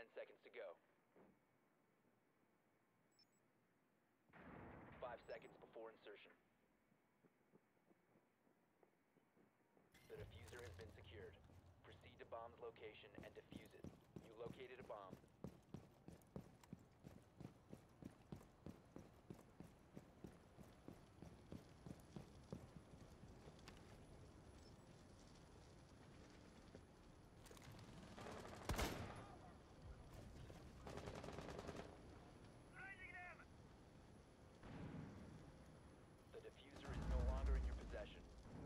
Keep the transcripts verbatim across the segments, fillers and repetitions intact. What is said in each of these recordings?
seconds to go. Five seconds before insertion. The diffuser has been secured. Proceed to bomb's location and defuse it. You located a bomb. The diffuser is no longer in your possession.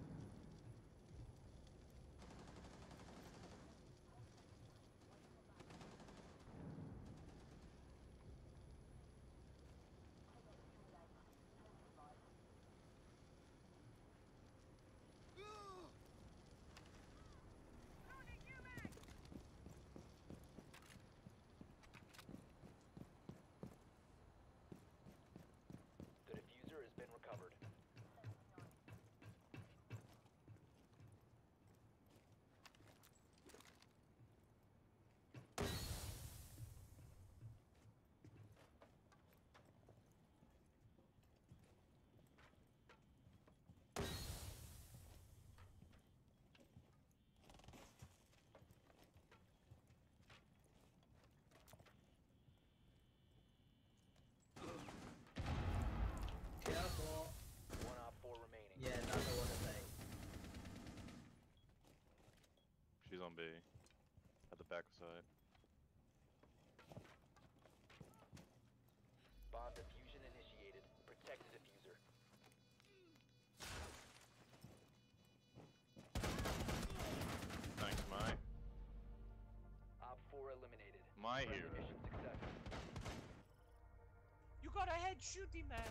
The diffuser has been recovered. Careful. One op four remaining. Yeah, that's the one to take. She's on B. At the back side. Bomb diffusion initiated. Protect the diffuser. Thanks, Mai. Op four eliminated. My Friendly hero. mission successful. You got a head shooting, man.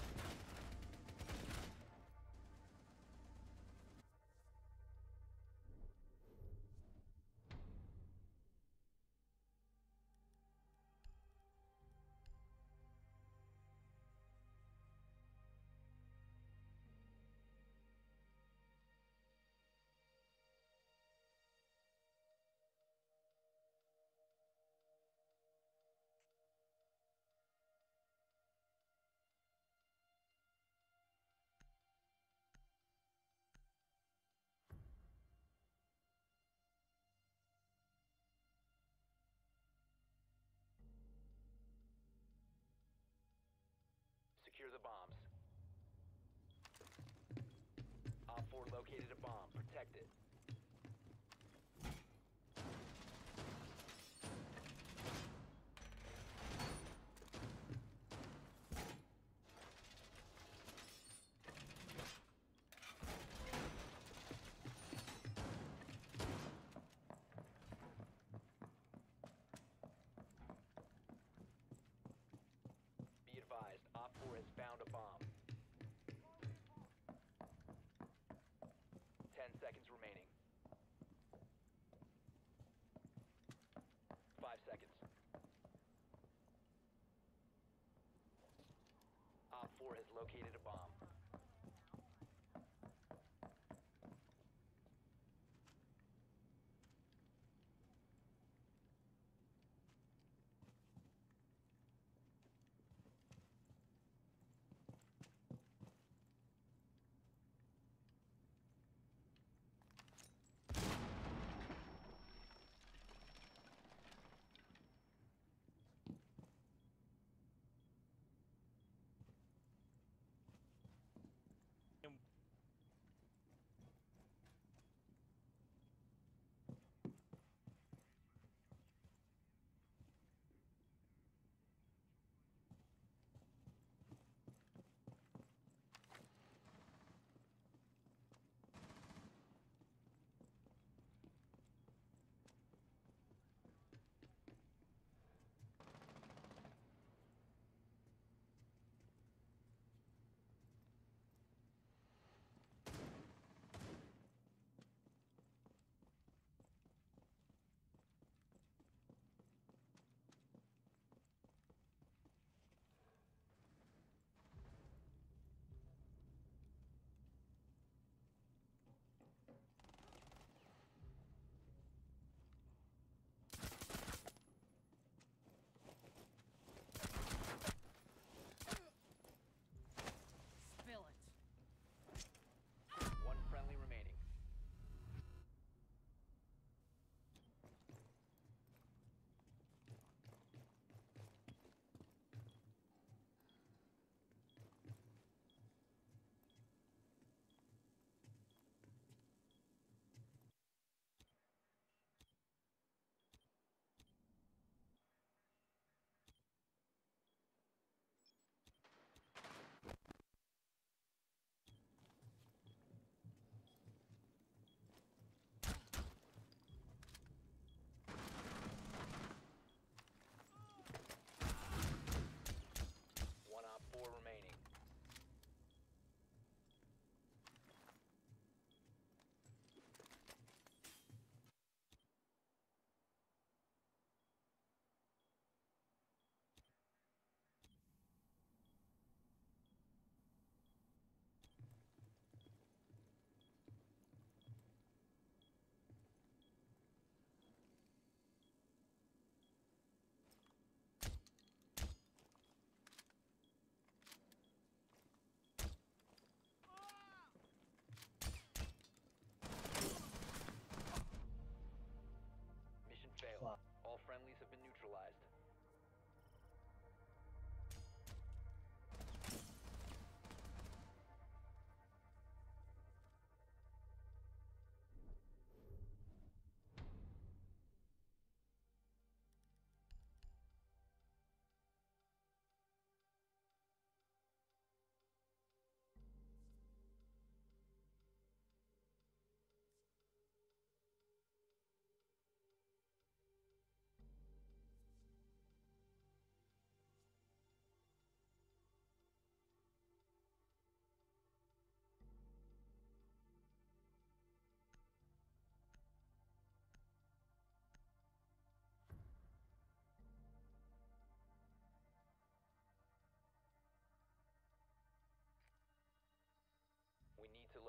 Secure the bombs. Op four located a bomb. Protect it. Be advised, Op four has found a bomb. Ten seconds remaining. Five seconds. Op four has located a bomb.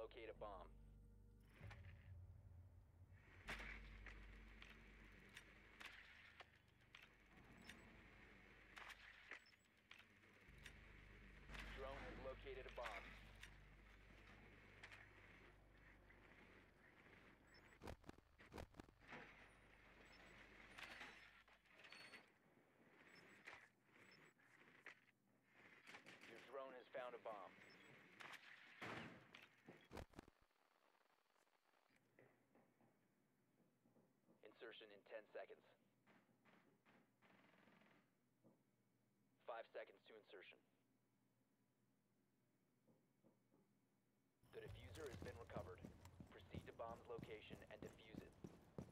locate a bomb. Drone has located a bomb. Your drone has found a bomb. Insertion in ten seconds. Five seconds to insertion. The diffuser has been recovered. Proceed to bomb's location and defuse it.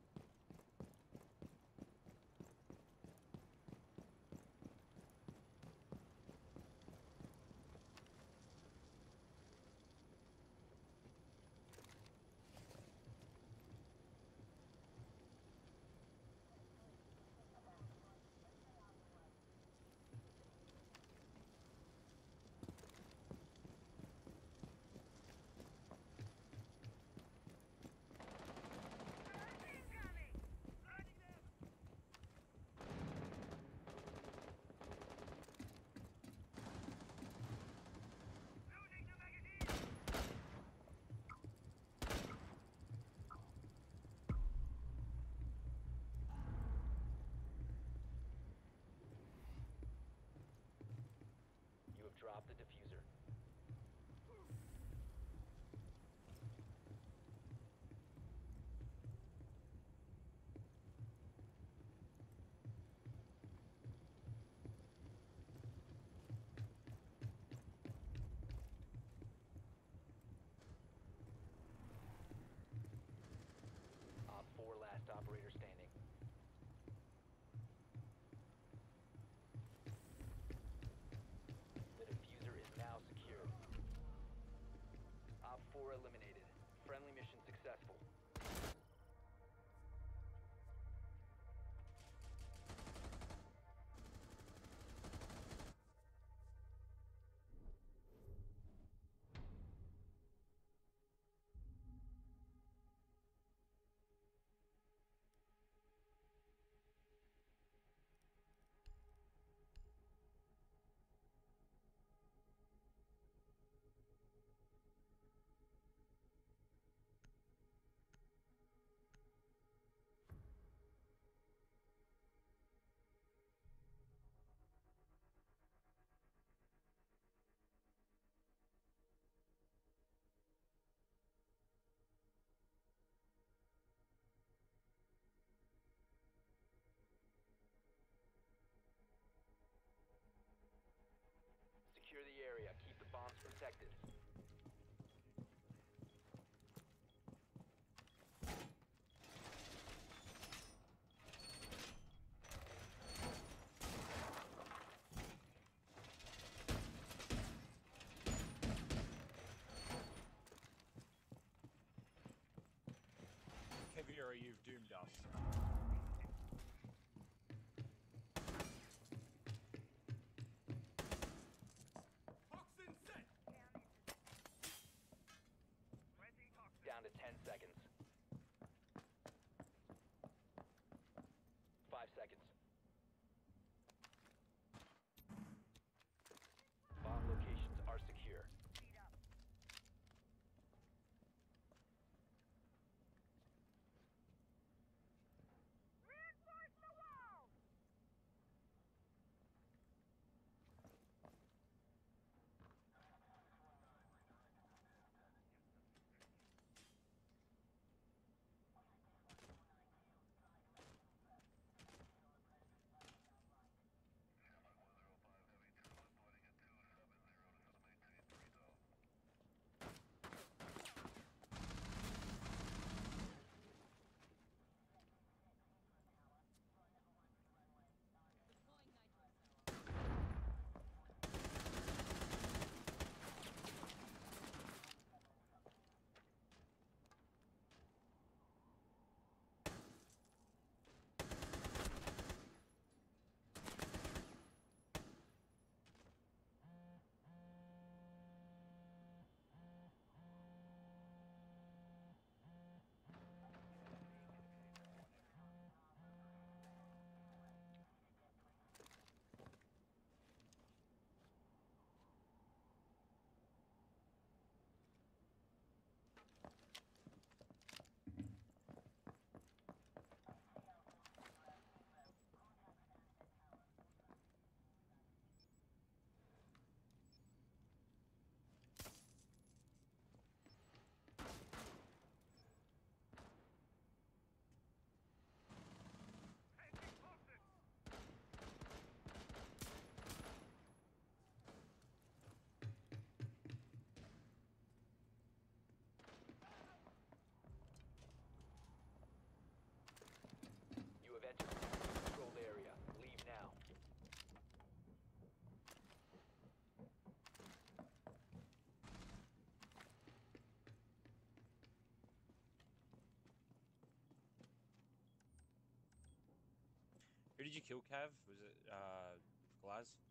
You have dropped the diffuser. Op four, last operator standing. The diffuser is now secured. Op four eliminated. Friendly mission successful. Secure the area. Keep the bombs protected. Kavira, you've doomed us. Down to ten seconds. Five seconds. Bomb locations are secure. Who did you kill, Cav? Was it uh Glaz?